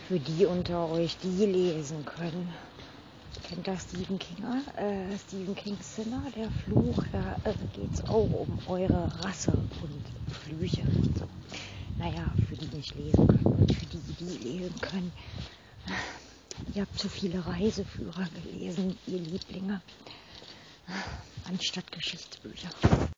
Für die unter euch, die lesen können. Kennt das Stephen Kings Zimmer, der Fluch? Da geht es auch um eure Rasse und Flüche und so. Naja, für die nicht lesen können und für die, die lesen können. Ihr habt zu viele Reiseführer gelesen, ihr Lieblinge, anstatt Geschichtsbücher.